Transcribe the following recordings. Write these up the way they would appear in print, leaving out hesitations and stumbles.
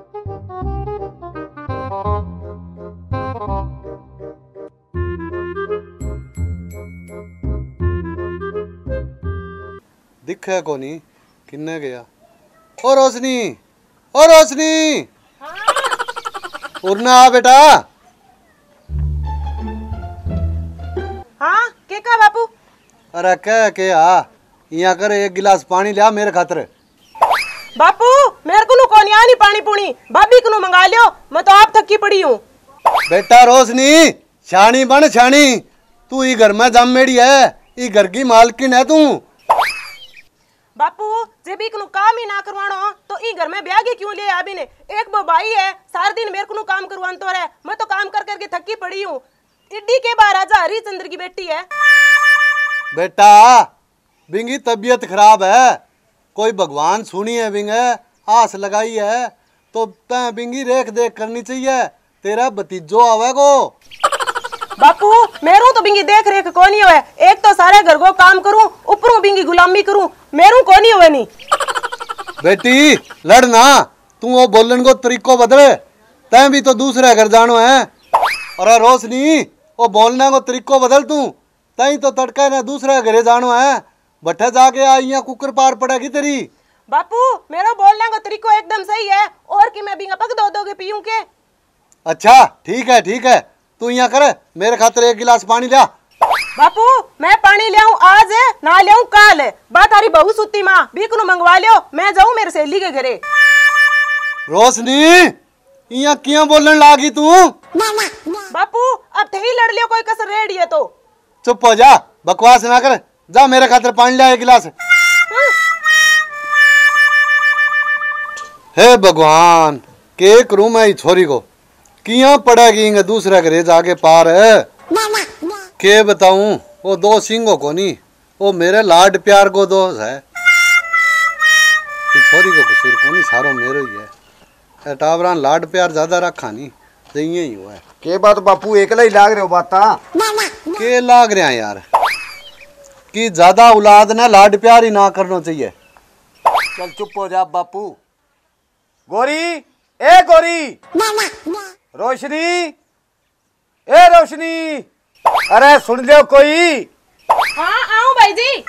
दिखे को नहीं किन्ने गया। ओ रोशनी, ओ रोशनी, उड़ना आ बेटा। हाँ के का बापू? अरे के आ यहाँ कर एक गिलास पानी लिया मेरे खातर। बापू मेरे को कौन आनी पानी पुणी, भाभी को मंगा लियो, मैं तो आप थकी पड़ी हूँ। बेटा रोशनी छानी बन छानी, तू ई घर में जमेड़ी है, ई घर की मालकिन है तू। बापू जब एक काम ही ना करवानो तो ई घर में ब्याह क्यों ले अभी ने? एक वो भाई है सारा दिन मेरे को काम करवान तो रहे, मैं तो काम कर करके थकी पड़ी हूँ। इड्डी के बाहर राजा हरिचंद्र की बेटी है। बेटा बिंगी तबीयत खराब है, कोई भगवान सुनी है बिंगे आस लगाई है तो तै बिंगी रेख देख करनी चाहिए। तेरा भतीजो आवेगो। बापू मेरू तो बिंगी देख रेख को नहीं हुए, एक तो सारे घर को काम करूं ऊपरों बिंगी गुलामी करूं, मेरू को नहीं हुए। नहीं बेटी लड़ना, तू वो बोलन को तरीको बदले, तै भी तो दूसरे घर जानो है। अरे रोशनी वो बोलने को तरीको बदल, तू तई तो तड़का ने दूसरे घरे जानो है, बट्ठे जाके आई कुकर पार पड़ेगी तेरी। बापू मेरा बोलने का तरीको एकदम सही है, और कि मैं बिंगा पक दो दोगे पीऊं के? अच्छा ठीक है, तू यहाँ कर मेरे खातिर एक गिलास पानी लिया। बापू मैं पानी ले आऊं आज है ना ले आऊं काल है, बात हरी बहू सुती माँ बीकनू मंगवा लियो, मैं जाऊं मेरे सहेली के घरे। रोशनी यहाँ क्यों बोलने लागी तू? बापू अब थे ही लड़ लियो, कोई कसर रेडी है तो। चुप हो जा, बकवास ना कर, जा मेरे खातिर पानी लिया एक गिलास। हे भगवान के करूं मैं छोरी को, किया पड़ेगी दूसरा घरे जाके पार है। के बताऊं वो दो सिंगों को नहीं, वो मेरे लाड प्यार को दोष है। छोरी को कसूर को नहीं, सारो मेरो ही है। टावरा लाड प्यार ज्यादा रखा नहीं तो ही हुआ है। के बात बापू एकला ही लाग रहे हो बात? के लाग रहे हैं यार कि ज्यादा औलाद ने लाड प्यार ही ना करना चाहिए। चल चुप हो जा बापू। गोरी ए गोरी, रोशनी ए रोशनी, अरे सुन लियो कोई? हाँ आऊं भाई जी।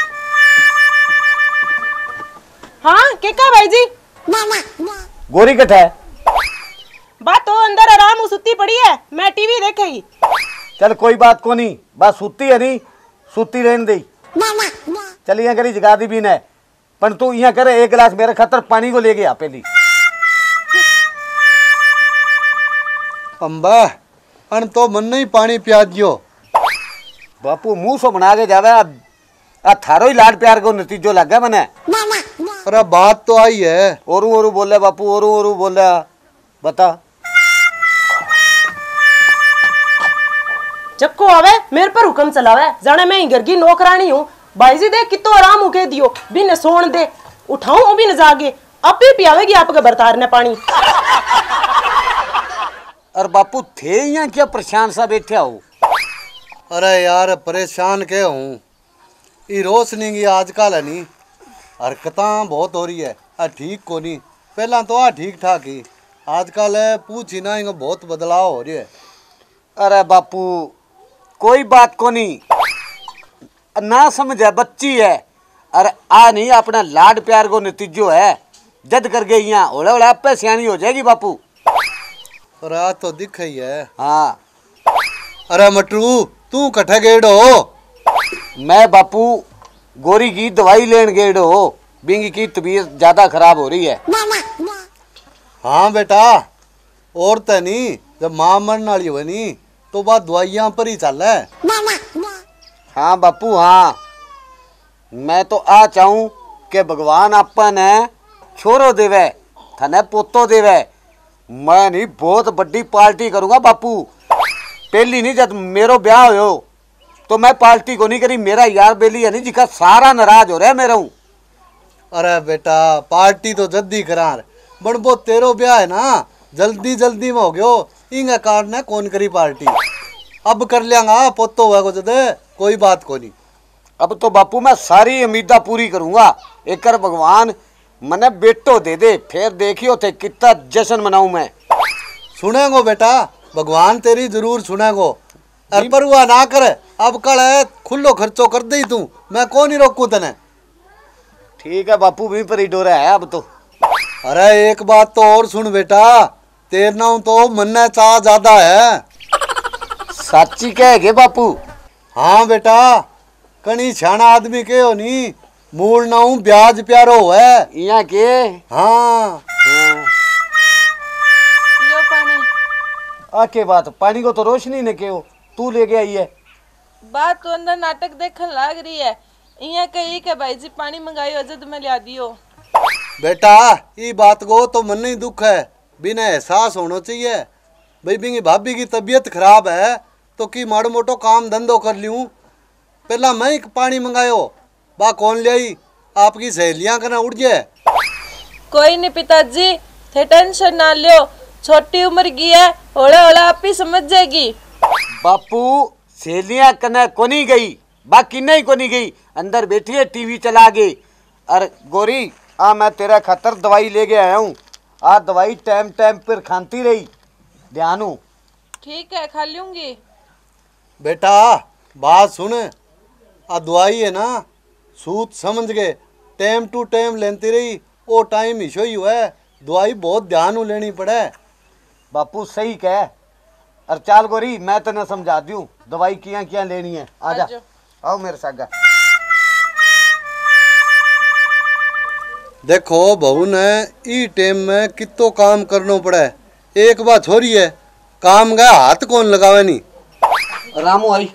हाँ केका भाई जी? गोरी कट है? बात तो अंदर आराम सुती पड़ी है, मैं टीवी देखेगी। चल कोई बात को नहीं, बस सुती है नहीं, सुती रहने दे। चल यहाँ करी जगा दी भी न, पर तू यहाँ करे एक गिलास मेरे खातर पानी को ले गया पहली। अंबा अन तो मन नहीं पानी पिया दियो। बापू मुंह सो बना के जावे, आ थारो ही लाड प्यार को नतीजो लग गया मने। अरे बात तो आई है। ओरू बोले बापू, ओरू बोले, बता। जक्को आवे मेरे पर हुक्म चलावे, जाने मैं ही घर की नौकरानी हूँ। भाई जी देख कितो आराम हो के दियो, बिन सोन दे उठाऊं भी न जागे, अब भी पियावेगी आपके बरतार ने पानी। और बापू थे यहाँ क्या परेशान सा बैठे हो? अरे यार परेशान के हूँ, ये रोशनी की आजकल है नी हरकतां बहुत हो रही है, ठीक को नहीं। पहला तो ठीक ठाक ही, आजकल पूछी ना इनको बहुत बदलाव हो रही है। अरे बापू कोई बात को नहीं, ना समझे बच्ची है, अरे आ नहीं अपना लाड प्यार को नतीजो है, जद कर गई यहाँ ओले ओले आप पे सियानी हो जाएगी बापू। रात तो दिख ही है। हाँ अरे मटरू तू कट्ठे गेड़ो? मैं बापू गोरी की दवाई लेन गेड़ो, बिंगी की तबीयत ज्यादा खराब हो रही है। हाँ बेटा, और तो नहीं जब मां मरने वाली हुई नी तो बात दवाइयां पर ही चल है। हाँ बापू हाँ, मैं तो आ चाहूं कि भगवान अपन है छोरो देवे थने पोतो देवे, मैं नहीं बहुत बड़ी पार्टी करूंगा बापू। पहली नहीं जब मेरो ब्याह हो तो मैं पार्टी को नहीं करी, मेरा यार बेली है नहीं जिका सारा नाराज हो रहा है मेरा हूँ। अरे बेटा पार्टी तो जल्दी करा, बड़बो तेरो ब्याह है ना जल्दी में हो गयो, इंगे कारण ने कौन करी पार्टी, अब कर लियांगा पोतो हुआ को जदे कोई बात को नहीं। अब तो बापू मैं सारी उम्मीदा पूरी करूंगा, एक भगवान मने बेटो दे दे, फिर देखियो थे कितना जश्न मनाऊं मैं। सुनेगो बेटा, भगवान तेरी जरूर सुनेगो। और परवाह ना कर, अब कल है खुलो खर्चो कर दे तू, मैं कौन ही रोकू तने। ठीक है बापू, भी पर ही डोरा है अब तो। अरे एक बात तो और सुन बेटा, तेरे नाम तो मन ने चाह ज्यादा है। साची कहे बापू? हाँ बेटा, कनी छाना आदमी के हो नी, मूल नाऊ ब्याज प्यारो है यहाँ के। हाँ लो पानी। आके बात पानी को तो रोशनी ने के हो, तू ले गया ये। बात तो अंदर नाटक देखने लाग रही है। यहाँ कही के भाई जी पानी मंगायो जद में लिया दियो। बेटा, ये बात को तो मन नहीं दुख है, बिना एहसास होना चाहिए। भाई बिंगी भाभी की तबीयत खराब है तो की माड़ो मोटो काम धंधो कर लूँ। पहला मैं ही पानी मंगायो, बा कौन ले आई, आपकी सहेलियां करना उड़ जाए। कोई नहीं पिताजी, थे टेंशन ना लियो, छोटी उम्र की है, होला होला आप ही समझ जाएगी। बापू सहेलियां कने कोनी गई, बाकी नहीं कोनी गई, अंदर बैठी है टीवी चला गई। अरे गोरी, आ मैं तेरा खातर दवाई ले गया हूँ, आ दवाई टाइम टाइम पर खाती रही, ध्यान हो। ठीक है, खा लूंगी। बेटा बात सुन, आ दवाई है ना, सूत समझ के टाइम टू टाइम लेती रही, वो टाइम ही सोई हुआ है, दवाई बहुत ध्यान लेनी पड़े। बापू सही कह। और चाल गोरी, मैं तेने समझा दूं दवाई किया किया लेनी है। आजा, आजो। आओ मेरे साथ। देखो बहू ने ई टाइम में कितो काम करना पड़े। एक बात हो रही है, काम का हाथ कौन लगावे नहीं। रामू आई,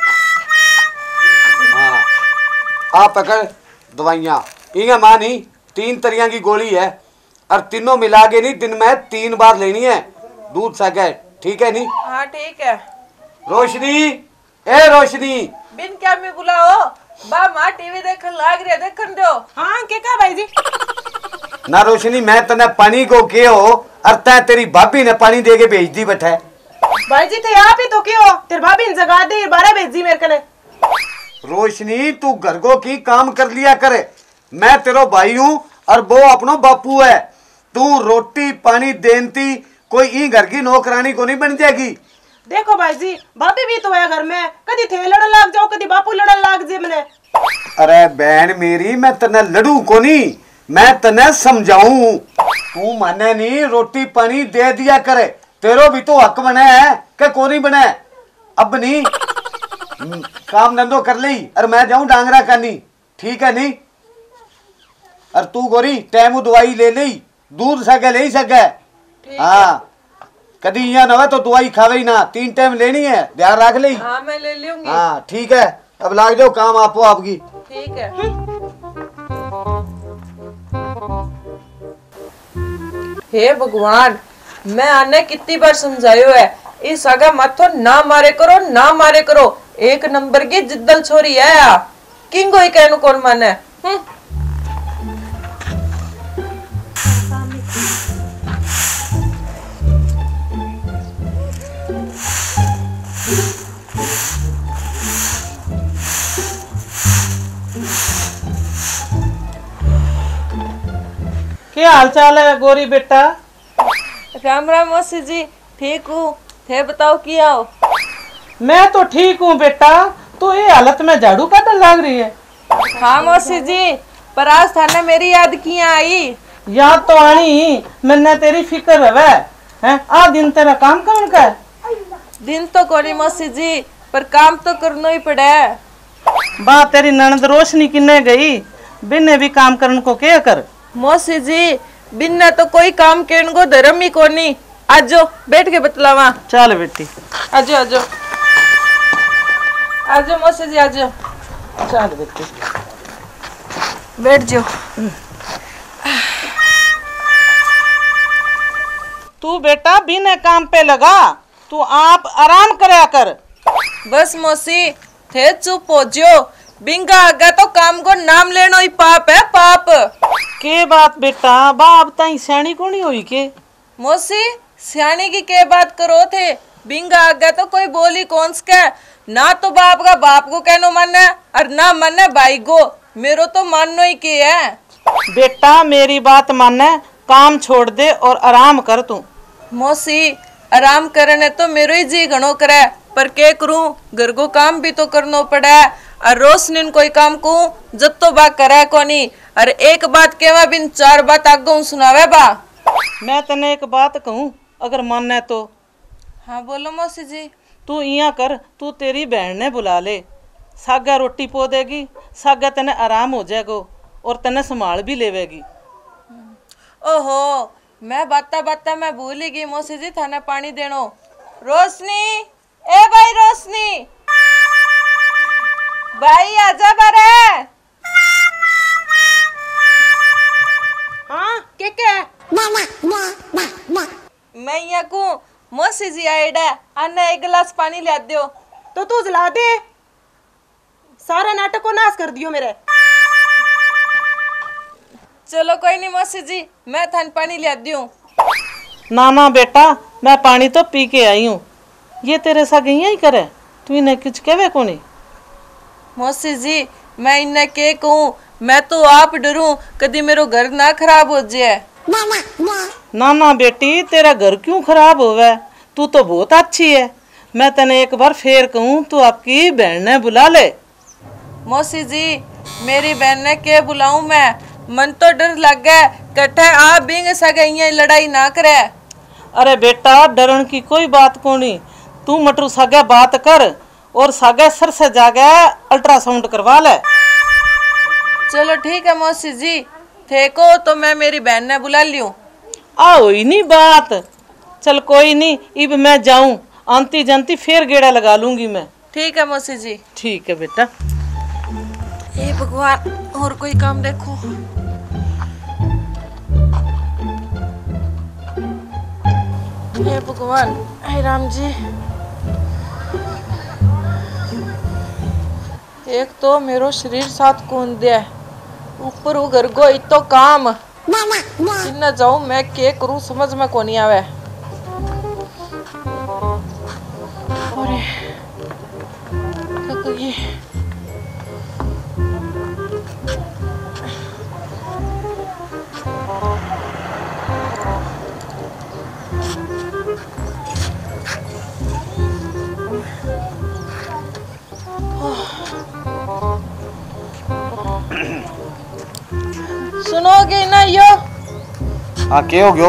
हाँ आ पकड़ दवाइयाँ। इन्हें मानी 3 तरह की गोली है, और तीनों मिला के नहीं दिन में 3 बार लेनी है, दूध सके, ठीक है नहीं? हाँ ठीक है। रोशनी, ए रोशनी। बिन क्या में बुलाओ, बा माँ टीवी देखने लाग रही है, देखने दो। हाँ के का भाई जी? ना रोशनी, मैं तने पानी को के हो, और तै तेरी भाभी ने पानी दे के भेज दी बैठे। भाई जी थे आप ही तो क्यों, तेरे भाभी ने जगा दी 12 भेजी मेरे कने। रोशनी तू घर को की काम कर लिया करे, मैं तेरो भाई हूँ और वो अपनो बापू है। तू रोटी पानी देनती कोई ई घर की नौकरानी को नहीं बन जाएगी। देखो भाई जी, भाभी भी तो है घर में, कदी थे लड़न लाग जाओ, कदी बापू लड़न लाग जे मने। अरे बहन मेरी, मैं तने लड़ू को नहीं, मैं तने समझाऊं। तू माने नहीं, रोटी पानी दे दिया करे, तेरो भी तो हक बने है कि को नहीं बने। अब नहीं काम धंधो कर ली, और मैं जाऊं डांगरा करनी, ठीक है नहीं? और तू गोरी टाइम दवाई ले ली, दूध सके ले सके। हाँ कदी यहाँ न हो तो दवाई खावे ही ना, 3 टाइम लेनी है, ध्यान रख ली। हाँ मैं ले लूंगी। हाँ ठीक है, अब लाग जाओ काम आपो आपकी। ठीक है। हे भगवान, मैं आने कितनी बार समझायो है, इस आगा माथो ना मारे करो, ना मारे करो, एक नंबर की जिद्दल छोरी है। किंगो ही कहनु कौन माने। क्या हाल चाल है गोरी बेटा? राम राम मौसी जी, ठीक हूँ, थे बताओ क्या हो? मैं तो ठीक हूँ बेटा, तो ये हालत में झाड़ू काटने लग रही है। हाँ मौसी जी, पर आज थाने मेरी याद किया आई। याद तो आनी, मैंने तेरी फिक्र है आ दिन तेरा काम करने का है। दिन तो कोनी मौसी जी, पर काम तो करना ही पड़े। बा तेरी ननद रोशनी किन्ने गई, बिन्ने भी काम करने को क्या कर। मौसी जी, बिन्ना तो कोई काम करने को धर्म ही कोनी। आजो बैठ के बतलावा। चल बेटी, आजो आजो आजो मौसी जी, आजो चल बेटी बैठ जाओ। तू बेटा बिना काम पे लगा, तू आप आराम करया कर। बस मौसी, थे चुप हो जियो, बिंगा आगा तो काम को नाम लेनो ही पाप है, पाप। के बात बेटा, बाप ताई सैनी को नहीं हुई के? मौसी सियानी की के बात करो थे, बिंगा आगा तो कोई बोली कौन सके, ना तो बाप का बाप को कहनो मन है, और ना मन है भाई को, मेरो तो मानो ही के है। बेटा मेरी बात माने, काम छोड़ दे और आराम कर तू। मौसी आराम करने तो मेरो ही जी घणो करे, पर के करूं, घर को काम भी तो करनो पड़े। और रोशनी कोई काम को जब तो बा करे कोनी, और एक बात केवा बिन चार बात आगे सुनावे बा। मैं तने एक बात कहूँ, अगर माने तो। हाँ बोलो मौसी जी। तू इया कर, तू तेरी बहन ने बुला ले, सागा रोटी पो देगी, सागा तने आराम हो जाएगो और तने संभाल भी लेवेगी। ओहो, मैं बाता बाता मैं भूल ही गई मौसी जी थाने पानी देनो। रोशनी, ए भाई रोशनी, भाई आजा बारे। हाँ के मैं यहाँ को मौसी जी आईडा, अन्ना एक गिलास पानी ला दियो। तो तू जला दे, सारा नाटक को नाश कर दियो मेरे। चलो कोई नहीं मौसी जी, मैं थान पानी ला दियो। ना ना बेटा, मैं पानी तो पी के आई हूँ। ये तेरे साथ यही करे, तू इन्हें कुछ कहवे को नहीं। मौसी जी मैं इन्हें के कहूँ, मैं तो आप डरूं कभी मेरो घर ना खराब हो जाए। ना ना बेटी, तेरा घर क्यों खराब होवे, तू तो बहुत अच्छी है। मैं तने एक बार फिर कहूँ, तू आपकी बहन ने बुला ले। मौसी जी मेरी बहन ने के बुलाऊं मैं, मन तो डर लग गया, कट्ठे आप बिंग सगे यहाँ लड़ाई ना करे। अरे बेटा डरन की कोई बात को नहीं, तू मटरू सागे बात कर और सागे सर से जाके अल्ट्रासाउंड करवा ले। चलो ठीक है मौसी जी, थे को तो मैं मेरी बहन ने बुला लियूं। आओ ही नहीं बात, चल कोई नहीं, इब मैं जाऊं, आंती जानती फिर गेड़ा लगा लूंगी मैं। ठीक है मौसी जी। ठीक है बेटा। हे भगवान, और कोई काम देखो। हे भगवान, हे राम जी, एक तो मेरो शरीर साथ कौन दे, ऊपर वो घर को इतो काम, इन्ना जाऊं मैं के करूं समझ में कोनी आवे। अरे थक गई। सुनोगे ना यो? हाँ के हो गयो?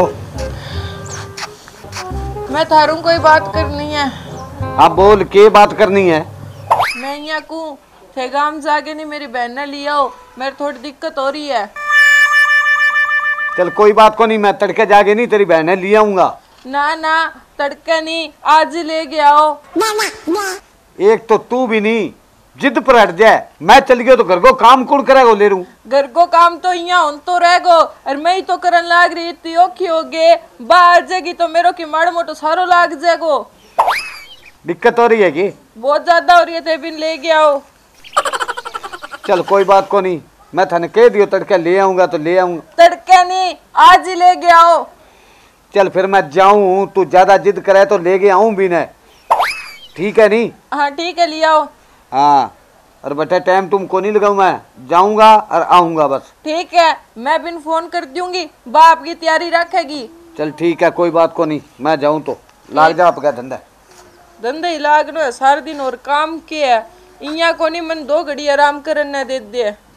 मैं थारू कोई बात करनी है। हाँ बोल, के बात करनी है? मैं यहाँ को थे गांव जाके नहीं मेरी बहन ने लिया हो, मेरी थोड़ी दिक्कत हो रही है। चल कोई बात को नहीं, मैं तड़के जाके नहीं तेरी बहन ने ले आऊंगा। ना ना तड़का नहीं, आज ही ले गया हो। एक तो तू भी नहीं, जिद पर हट जाए, मैं चल गया तो घर को काम कौन करेगा ले लूं। घर को काम तो यहाँ उन तो रह गो, और मैं ही तो करन लाग रही थी, औखी हो गए, बाहर जाएगी तो मेरो की माड़ मोटो सारो लाग जाएगो। दिक्कत हो रही है कि? बहुत ज्यादा हो रही है, थे बिन ले गया हो। चल कोई बात को नहीं, मैं थाने कह दियो तड़के ले आऊंगा तो ले आऊंगा। तड़के नहीं, आज ही ले गया हो। चल फिर मैं जाऊं, तू ज्यादा जिद करे तो ले गया आऊं भी न, ठीक है नहीं? हाँ ठीक है, लिया हो। हाँ, और बेटा टाइम तुमको नहीं लगाऊं, मैं जाऊंगा और आऊंगा बस। ठीक है, मैं बिन फोन कर दूंगी, बाप की तैयारी रखेगी। चल ठीक है, कोई बात को नहीं, मैं जाऊं तो लाग जा आपका धंधा। धंधे ही लागनो है सारा दिन, और काम के है इया को नहीं, मन 2 घड़ी आराम करने दे दे।